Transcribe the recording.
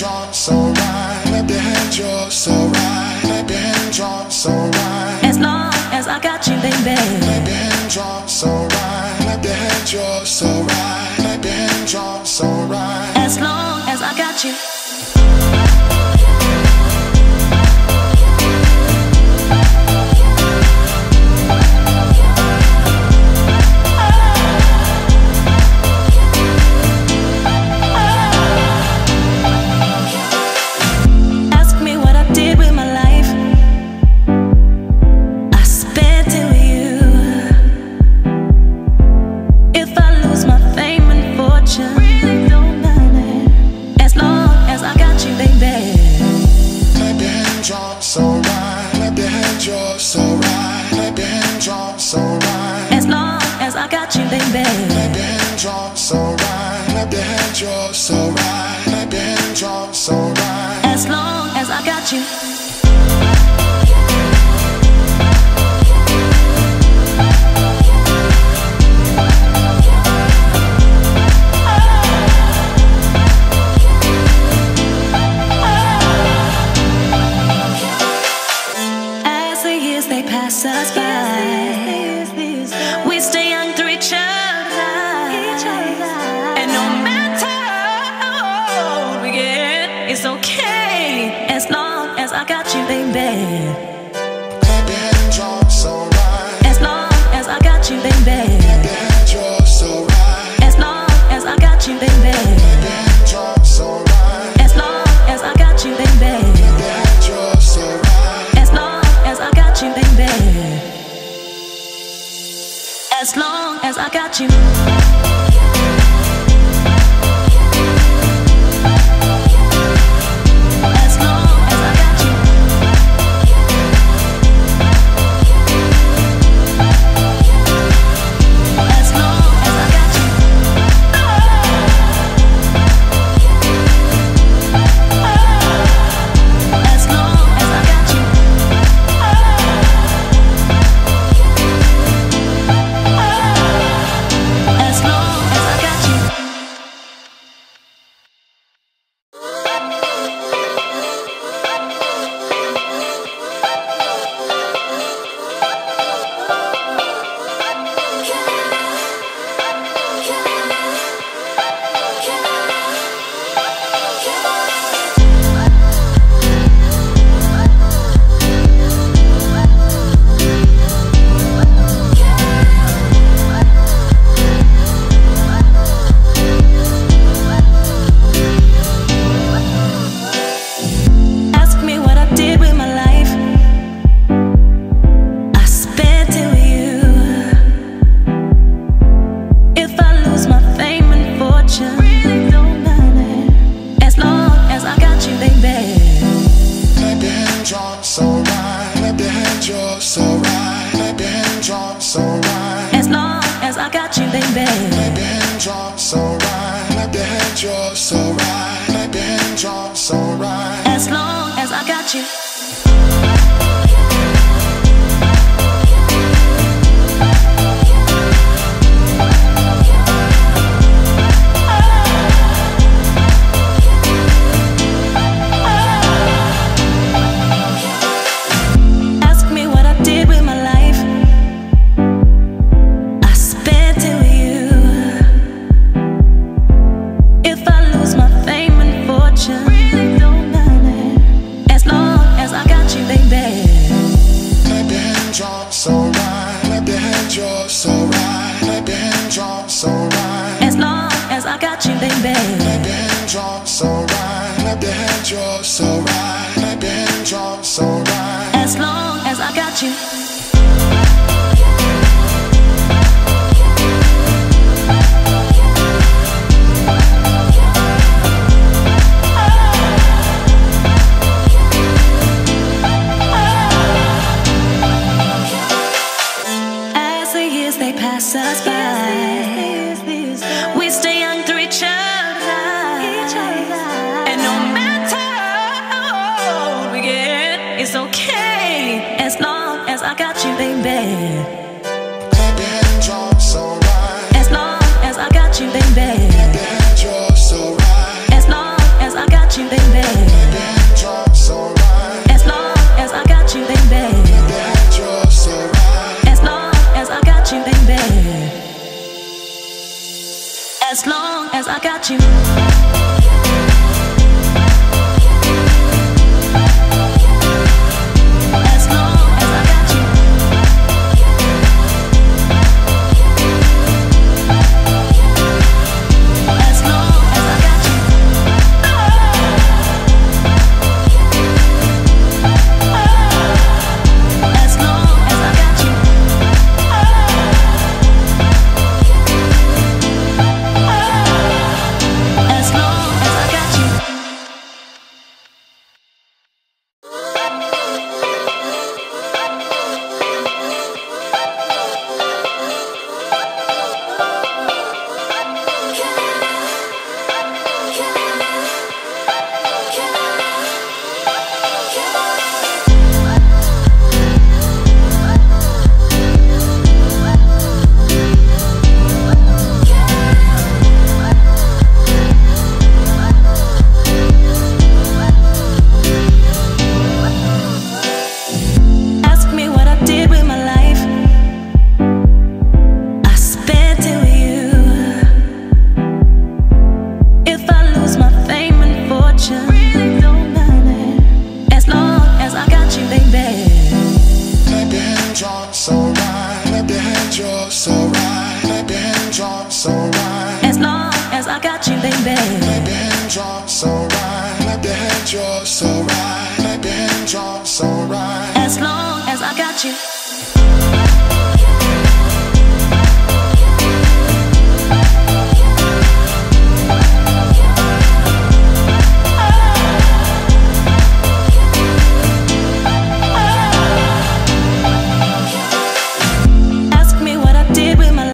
hands on, so right. Clap your hands, you're so right. Clap your hands on, so right. As long as I got you, baby. Clap your hands on, so right. Clap your hands, you're so right. Clap your hands on, so right. As long as I got you. As long as I got you, baby. Clap your hands on, so right. Clap your hands, you're so right. Clap your hands on, so right. As long as I got you. As the years they pass us by, we stay young through each other. And no matter how old we get, it's okay. As long as I got you, baby. Clap your hands on, so right. As long as I got you, baby. Clap your hands, you're so right. As long as I got you, baby. Clap your hands on, so right. As long as I got you, baby. Clap your hands, you're so right. As long as I got you, baby. As long as I got you. As long as I got you. As long as I got you. As long as I got you. As long as I got you. Ask me what I did with my life. I spent it with you. If I lose my fame and fortune, really don't matter. As long as I got you, baby. Clap your hands on, so right. Clap your hands, you're so right. Clap your hands on, so right. As long as I got you, baby. Clap your hands on, so right. Clap your hands, you're so right. Clap your hands on, so right. As long as I got you. Ask me what I did with my life. I spent it with you. If I lose my fame and fortune, really don't matter. As long as I got you, baby. Clap your hands on, so right. Clap your hands, you're so right. Clap your hands on, so right. As long as I got you, baby. Clap your hands on, so right. Clap your hands, you're so right. Clap your hands on, so right. As long as I got you. As the years they pass us by, we stay young through each other. And no matter how old we get, it's okay. As long as I got you, baby. Clap your hands on, so right. As long as I got you, baby. Clap your hands, you're so right. As long as I got you, baby. got you. As long as I got you. As long as I got you. As long as I got you. As long as I got you. Ask me what I did with my life. I spent it with you. If I lose my fame and fortune, really don't matter. As long as I got you, baby. Clap your hands, you're so right. Clap your hands, you're so right. Clap your hands, you're so right. As long as I got you, baby. Clap your hands, you're so right. Clap your hands, you're so right. Clap your hands, you're so right. As long as I got you.